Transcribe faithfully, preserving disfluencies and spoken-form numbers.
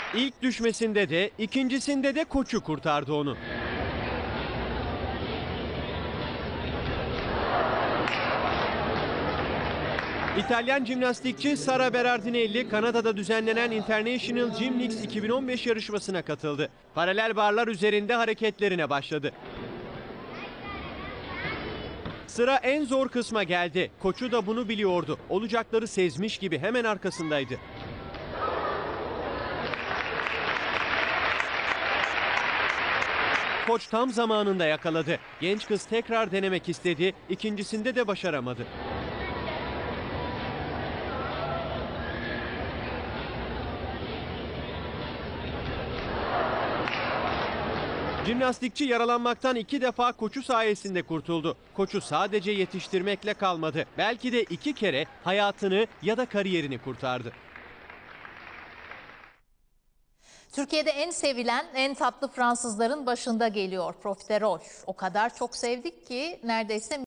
İlk düşmesinde de ikincisinde de koçu kurtardı onu. İtalyan jimnastikçi Sara Berardinelli, Kanada'da düzenlenen International Gymnics iki bin on beş yarışmasına katıldı. Paralel barlar üzerinde hareketlerine başladı. Sıra en zor kısma geldi. Koçu da bunu biliyordu. Olacakları sezmiş gibi hemen arkasındaydı. Koç tam zamanında yakaladı. Genç kız tekrar denemek istedi. İkincisinde de başaramadı. Jimnastikçi yaralanmaktan iki defa koçu sayesinde kurtuldu. Koçu sadece yetiştirmekle kalmadı. Belki de iki kere hayatını ya da kariyerini kurtardı. Türkiye'de en sevilen, en tatlı Fransızların başında geliyor profiterol. O kadar çok sevdik ki neredeyse